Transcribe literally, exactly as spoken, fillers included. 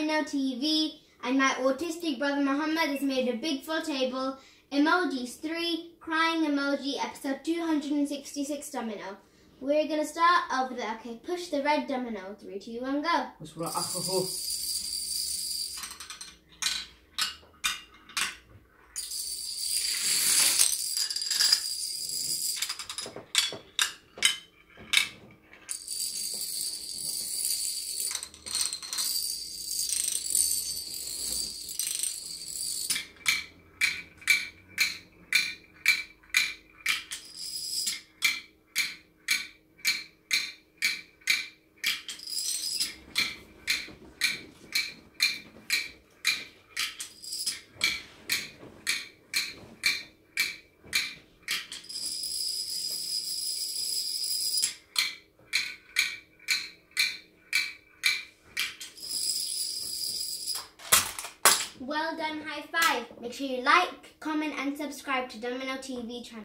Domino T V, and my autistic brother Muhammad has made a big full table. Emojis three, crying emoji, episode two hundred sixty-six Domino. We're gonna start over there. Okay, push the red domino. Three, two, one, go. Well done, high five. Make sure you like, comment and subscribe to Domino T V channel.